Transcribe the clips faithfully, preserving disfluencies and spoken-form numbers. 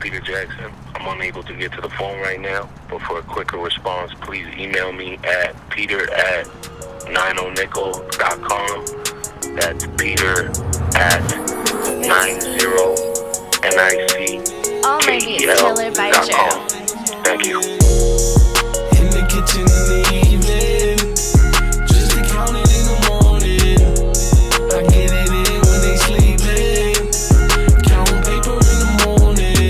Peter Jackson. I'm unable to get to the phone right now, but for a quicker response, please email me at peter at ninety nickel dot com. That's peter at ninety nickel dot com. Thank you. In the kitchen in the evening, just to count it in the morning. I get it in when they sleeping, counting paper in the morning.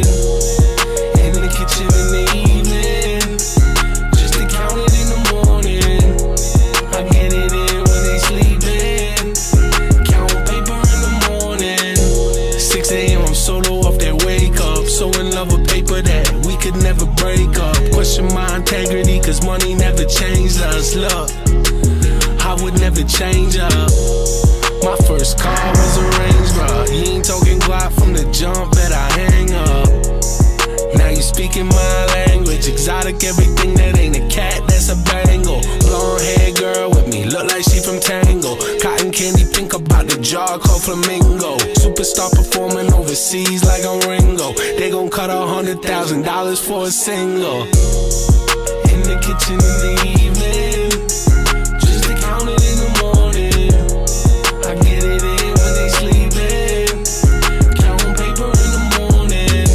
In the kitchen in the evening, just to count it in the morning. I get it in when they sleeping, counting paper in the morning. six A M I'm solo off that wake up, so in love with paper that we could never break up. Question my integrity, cause money never changed us. Look, I would never change up. My first car was a Range Rover. You ain't talking Glock from the jump that I hang up. Now you speaking my language, exotic everything that ain't a cat, that's a bangle. Blonde hair girl with me, look like she from Tango. Cotton candy pink about the jar called Flamingo. Superstar performing overseas like I'm Ringo. They gon' cut a hundred thousand dollars for a single. In the kitchen in the evening, just to count it in the morning. I get it in when they sleeping, counting paper in the morning.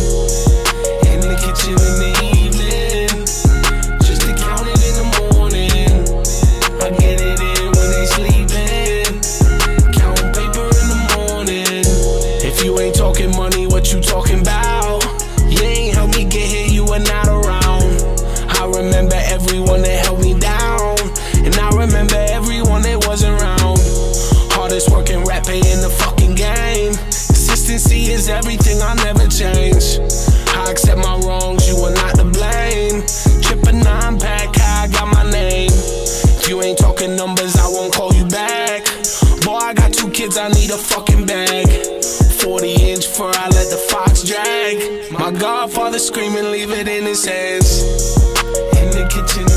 In the kitchen in the evening, just to count it in the morning. I get it in when they sleeping, counting paper in the morning. If you ain't talking money, what you talking about? You ain't helped me get here, you are not around. I remember everyone that held me down, and I remember everyone that wasn't around. Hardest working rapper in the fucking game. Consistency is everything, I'll never change. I accept my wrongs, you are not to blame. Trip a nine pack, how I got my name. If you ain't talking numbers, I won't call you back. Boy, I got two kids, I need a fucking bag. Forty inch fur, I let the fox drag. My godfather screaming, leave it in his hands. In the kitchen